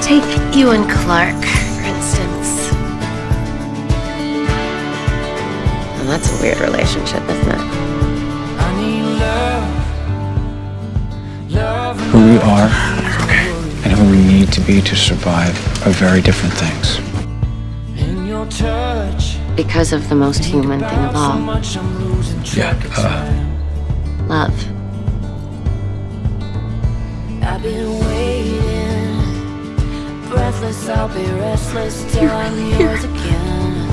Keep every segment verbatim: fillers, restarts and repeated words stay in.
Take you and Clarke, for instance. Well, that's a weird relationship, isn't it? Who we are and who we need to be to survive are very different things. Because of the most human thing of all. Yeah, uh... love. I've been waiting, breathless, I'll be restless till I'm yours again.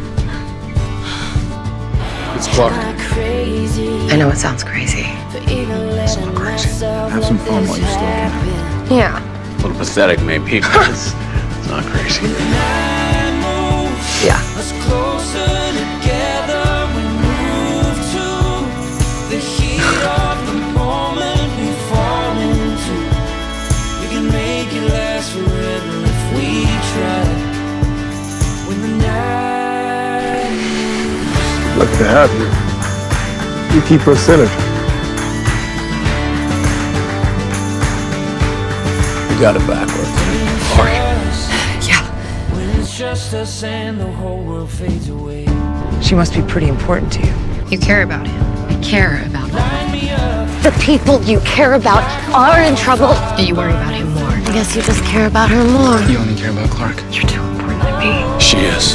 It's Clarke. I know it sounds crazy. It's not crazy. Have some fun while you still can. Yeah. A little pathetic, maybe, but it's, it's not crazy. Yeah. Lucky to have you. You keep us centered. You got it backwards. Clarke. Yeah. She must be pretty important to you. You care about him. I care about him. The people you care about are in trouble. Do you worry about him more? I guess you just care about her more. You only care about Clarke. You're too important to me. She is.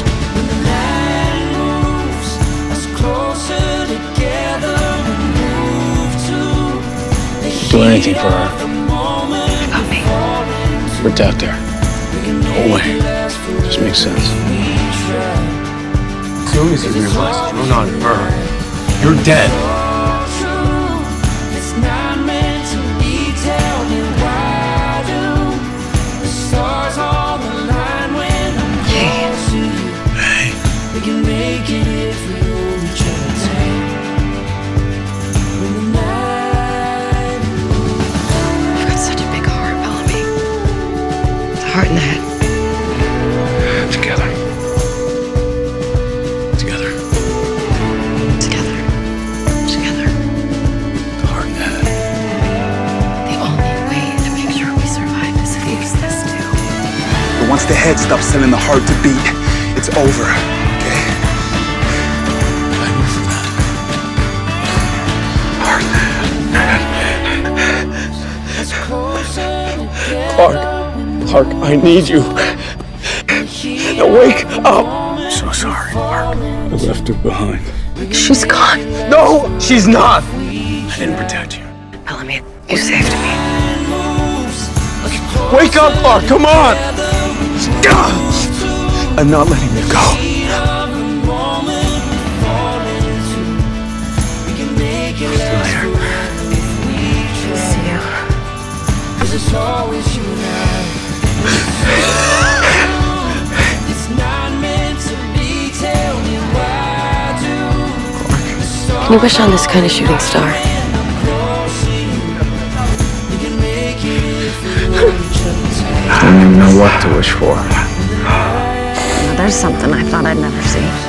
Do anything for her. About me. Protect her. No way. Just makes sense. As soon as you realize you're not her, you're dead. Heart in the head. Together. Together. Together. Together. The heart in the head. The only way to make sure we survive is if we use this too. But once the head stops telling the heart to beat, it's over, okay? I move for that. Heart in the head. Clarke. Clarke, I need you. Now wake up. I'm so sorry, Clarke. I left her behind. She's gone. No, she's not. I didn't protect you. Bellamy, you saved me. Wake up, Clarke, come on. I'm not letting you go. See you. Can you wish on this kind of shooting star? I don't even know what to wish for. Well, there's something I thought I'd never see.